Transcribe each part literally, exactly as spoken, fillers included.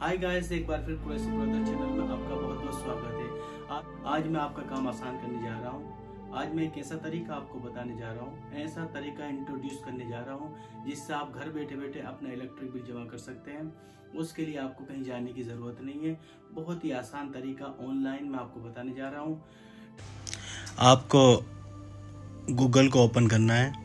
Hi guys, एक बार फिर प्रोएसी brother channel में आपका बहुत बहुत स्वागत है। आ, आज मैं आपका काम आसान करने जा रहा हूँ। आज मैं एक ऐसा तरीका आपको बताने जा रहा हूँ, ऐसा तरीका इंट्रोड्यूस करने जा रहा हूँ जिससे आप घर बैठे बैठे अपना इलेक्ट्रिक बिल जमा कर सकते हैं। उसके लिए आपको कहीं जाने की ज़रूरत नहीं है। बहुत ही आसान तरीका ऑनलाइन मैं आपको बताने जा रहा हूँ। आपको गूगल को ओपन करना है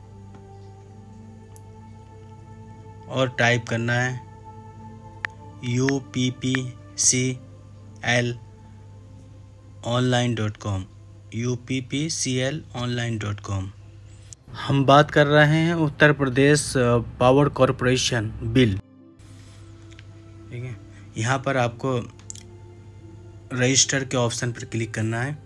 और टाइप करना है U P P C L online dot com U P P C L online dot com. हम बात कर रहे हैं Uttar Pradesh power corporation bill. ठीक है, यहाँ पर आपको रजिस्टर के ऑप्शन पर क्लिक करना है।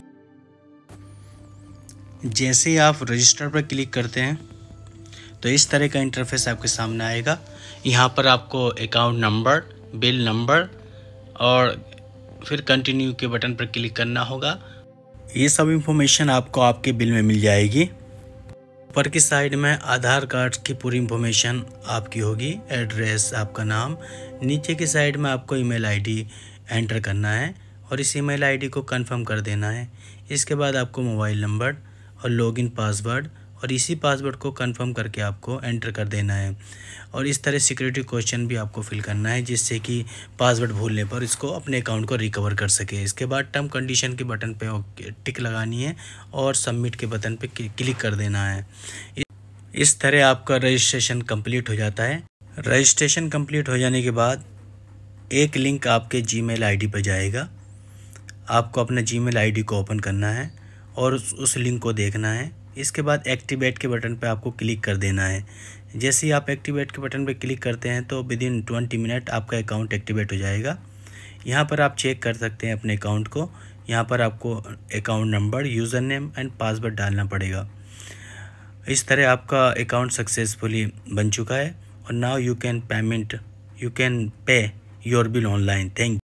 जैसे ही आप रजिस्टर पर क्लिक करते हैं तो इस तरह का इंटरफेस आपके सामने आएगा। यहाँ पर आपको अकाउंट नंबर, बिल नंबर और फिर कंटिन्यू के बटन पर क्लिक करना होगा। ये सब इंफॉर्मेशन आपको आपके बिल में मिल जाएगी। ऊपर की साइड में आधार कार्ड की पूरी इंफॉर्मेशन आपकी होगी, एड्रेस, आपका नाम। नीचे की साइड में आपको ईमेल आईडी एंटर करना है और इस ईमेल आईडी को कंफर्म कर देना है। इसके बाद आपको मोबाइल नंबर और लॉगिन पासवर्ड और इसी पासवर्ड को कंफर्म करके आपको एंटर कर देना है। और इस तरह सिक्योरिटी क्वेश्चन भी आपको फिल करना है जिससे कि पासवर्ड भूलने पर इसको अपने अकाउंट को रिकवर कर सके। इसके बाद टर्म कंडीशन के बटन पे टिक लगानी है और सबमिट के बटन पे क्लिक कर देना है। इस तरह आपका रजिस्ट्रेशन कंप्लीट हो जाता है। रजिस्ट्रेशन कंप्लीट हो जाने के बाद एक लिंक आपके जीमेल आईडी पर जाएगा। आपको अपना जीमेल आईडी को ओपन करना है और उस, उस लिंक को देखना है। इसके बाद एक्टिवेट के बटन पर आपको क्लिक कर देना है। जैसे ही आप एक्टिवेट के बटन पर क्लिक करते हैं तो विद इन ट्वेंटी मिनट आपका अकाउंट एक्टिवेट हो जाएगा। यहाँ पर आप चेक कर सकते हैं अपने अकाउंट को। यहाँ पर आपको account number, user name and password डालना पड़ेगा। इस तरह आपका अकाउंट सक्सेसफुली बन चुका है और now you can payment you can pay your bill online. Thank